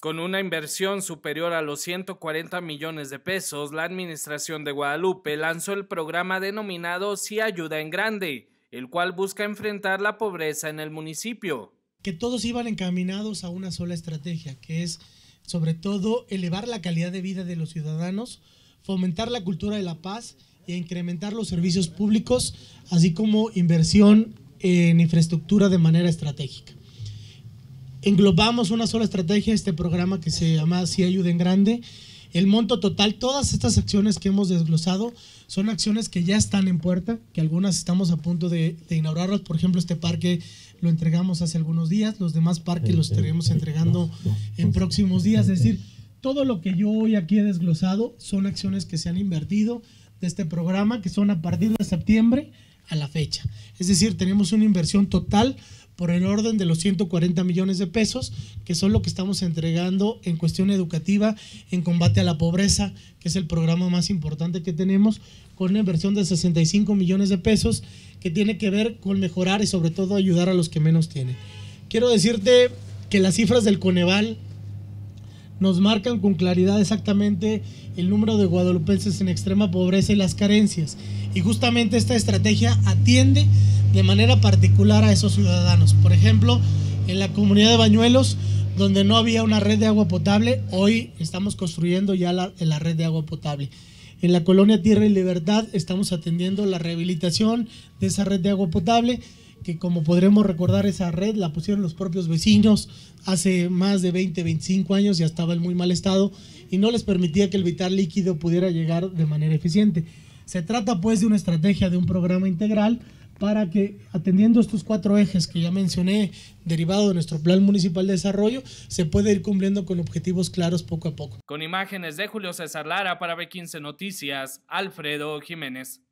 Con una inversión superior a los 140 millones de pesos, la Administración de Guadalupe lanzó el programa denominado Sí Ayuda en Grande, el cual busca enfrentar la pobreza en el municipio. Que todos iban encaminados a una sola estrategia, que es sobre todo elevar la calidad de vida de los ciudadanos, fomentar la cultura de la paz e incrementar los servicios públicos, así como inversión en infraestructura de manera estratégica. Englobamos una sola estrategia, este programa que se llama Sí Ayuda en Grande. El monto total, todas estas acciones que hemos desglosado son acciones que ya están en puerta, que algunas estamos a punto de inaugurarlas. Por ejemplo, este parque lo entregamos hace algunos días, los demás parques los estaremos entregando en próximos días. Es decir, todo lo que yo hoy aquí he desglosado son acciones que se han invertido de este programa, que son a partir de septiembre a la fecha. Es decir, tenemos una inversión total por el orden de los 140 millones de pesos, que son lo que estamos entregando en cuestión educativa, en combate a la pobreza, que es el programa más importante que tenemos, con una inversión de 65 millones de pesos, que tiene que ver con mejorar y sobre todo ayudar a los que menos tienen. Quiero decirte que las cifras del Coneval nos marcan con claridad exactamente el número de guadalupenses en extrema pobreza y las carencias. Y justamente esta estrategia atiende de manera particular a esos ciudadanos. Por ejemplo, en la comunidad de Bañuelos, donde no había una red de agua potable, hoy estamos construyendo ya la red de agua potable. En la colonia Tierra y Libertad estamos atendiendo la rehabilitación de esa red de agua potable, que como podremos recordar, esa red la pusieron los propios vecinos hace más de 20, 25 años, ya estaba en muy mal estado y no les permitía que el vital líquido pudiera llegar de manera eficiente. Se trata pues de una estrategia, de un programa integral para que, atendiendo estos 4 ejes que ya mencioné, derivado de nuestro Plan Municipal de Desarrollo, se puede ir cumpliendo con objetivos claros poco a poco. Con imágenes de Julio César Lara para B15 Noticias, Alfredo Jiménez.